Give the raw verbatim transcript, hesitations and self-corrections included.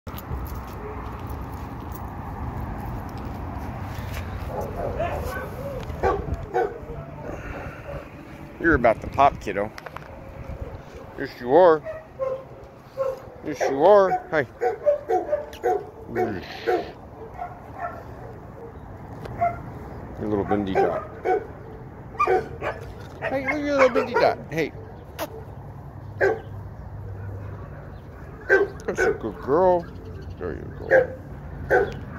You're about to pop, kiddo. Yes, you are. Yes, you are. Hey. Your little bendy dot. Hey, look at your little bendy dot. Hey. That's a good girl. There you go.